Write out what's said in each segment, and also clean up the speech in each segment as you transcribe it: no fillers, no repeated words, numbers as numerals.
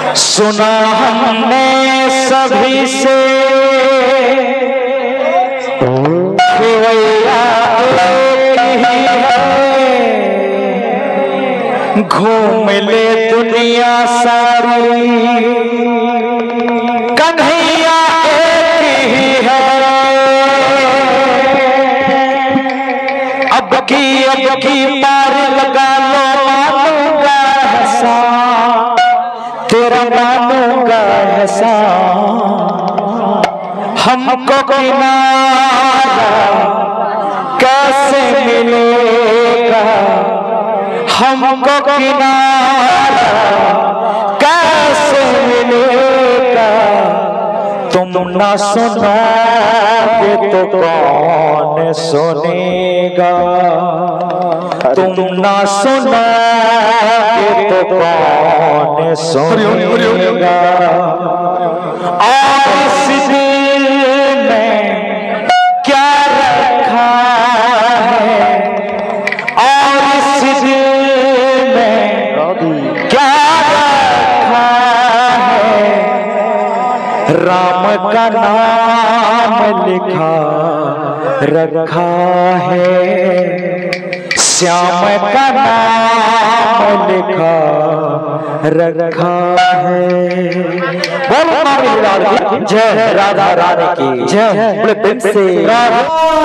सुना हमने सभी से खेवैया एक ही है, घूम ले दुनिया सारी कन्हैया एक ही है। अब की पार लगा लो मानूंगा हंसा, तेरा मानूंगा हंसा। हमको किनारा कैसे मिलेगा, हमको किनारा कैसे मिलेगा। तुम ना सुनोगे तो कौन सुनेगा, तुम ना सुनोगे तो कौन सुनेगा। और इस दिल में क्या रखा है, और इस दिल में क्या रखा है। राम का नाम लिखा रखा है, श्याम का नाम लिखा रखा है। जय राधा रानी की जय। बड़े प्रेम से राधा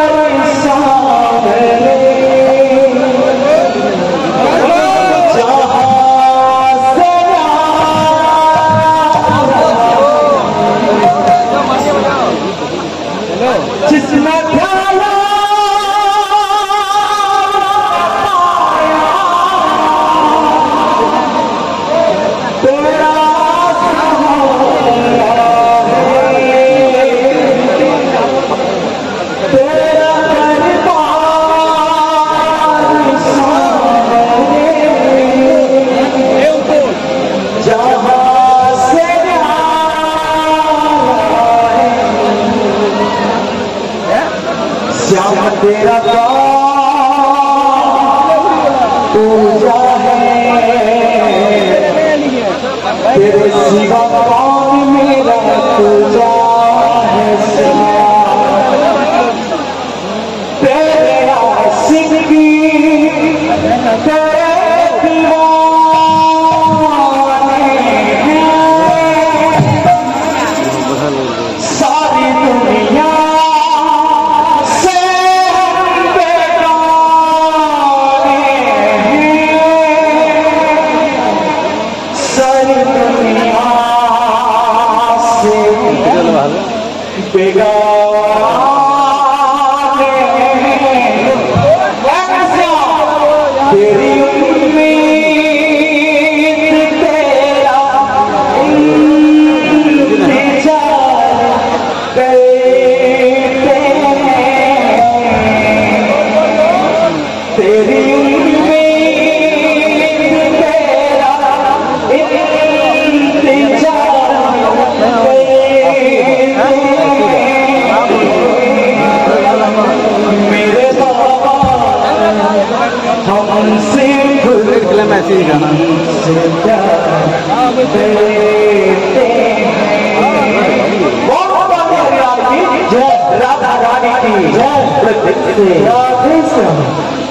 तेरा पूजा है, तेरे सिवा कौन मेरा पूजा है। तेरे आशिक की तेरे दीवाने सारी दुनिया तेरी उम्मीद तेरा इंतजार करते हैं, तेरी उम्मीद तेरा इंतजार मेरे बाबा हमसे मैसेज गाना जय राधा रानी की जय।